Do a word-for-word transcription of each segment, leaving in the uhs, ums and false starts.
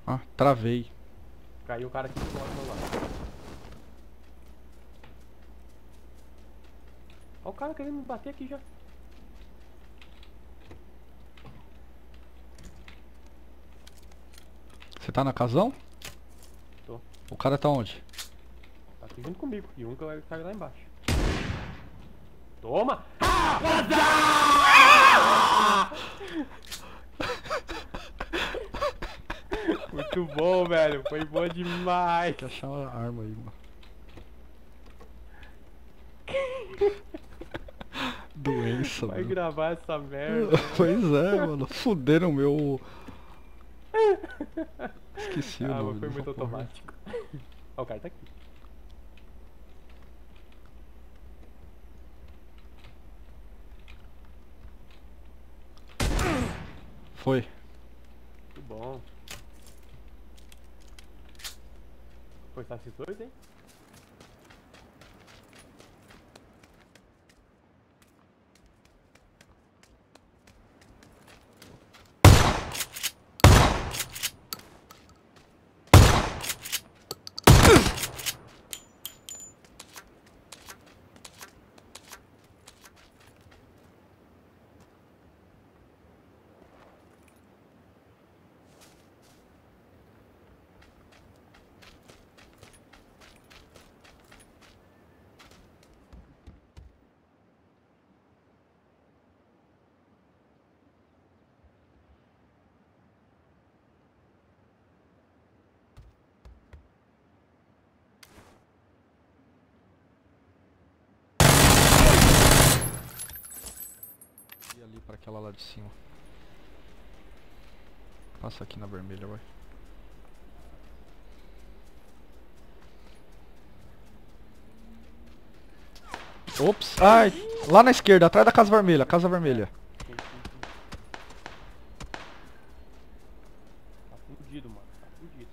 Ah, travei. Caiu o cara aqui do lado do meu lado. Olha o cara querendo me bater aqui já. Você tá na casão? Tô. O cara tá onde? Tá aqui junto comigo. E um que vai cair lá embaixo. Toma! Muito bom, velho. Foi bom demais. Tem que achar uma arma aí, mano. Doença, Vai mano. gravar essa merda. Pois é, mano. Fuderam meu... Esqueci o Ah, nome mas foi dessa muito porra. automático. Ó, o cara tá aqui. Foi. Muito bom. Foi só esses dois, hein? E ali pra aquela lá de cima. Passa aqui na vermelha, vai. Ops! Ai! Lá na esquerda, atrás da casa vermelha, casa vermelha. Sim, sim, sim. Tá fudido, mano. Tá fudido.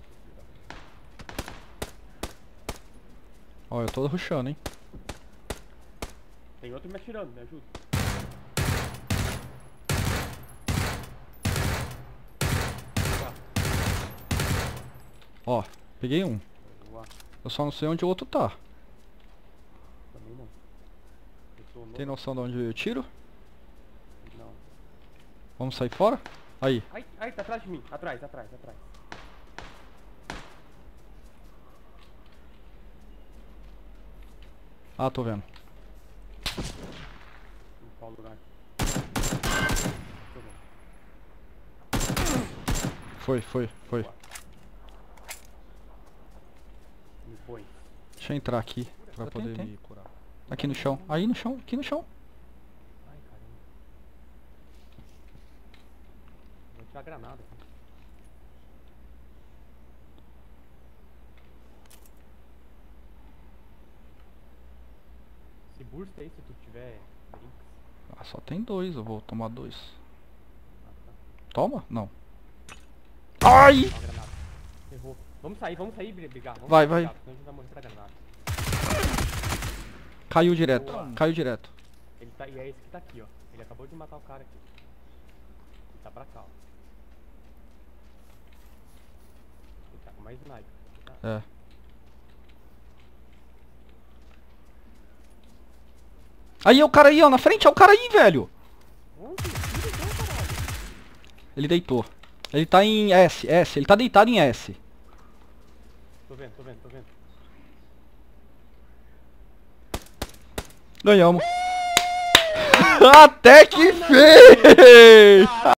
Ó, eu tô rushando, hein. Tem outro me atirando, me ajuda. Ó, peguei um. Boa. Eu só não sei onde o outro tá. Também não. Eu tô Tem louco. noção de onde eu tiro? Não. Vamos sair fora? Aí. Ai, ai, tá atrás de mim. Atrás, atrás, atrás. Ah, tô vendo. Em qual lugar? Tô vendo. Foi, foi, foi. Boa. Me foi. Deixa eu entrar aqui pra Eu poder tentei. me curar. Aqui no chão. Aí no chão, aqui no chão. Ai, caramba. Vou tirar a granada aqui. Se bursta aí se tu tiver drinks. Ah, só tem dois, eu vou tomar dois. Ah, tá. Toma? Não. Ai! Ó, a granada. Errou. Vamos sair, vamos sair e brigar. Vamos Vai, brigar, vai. senão a gente vai morrer pra granada. Caiu direto, Boa. caiu direto. Ele tá, e é esse que tá aqui, ó. Ele acabou de matar o cara aqui. Ele tá pra cá, ó. Ele tá com mais sniper. Tá? É. Aí é o cara aí, ó, na frente, é o cara aí, velho. Onde? Onde deitou, caralho? Ele deitou. Ele tá em S, S, ele tá deitado em S. Tô vendo, tô vendo, tô vendo. Ganhamos. Até que fez!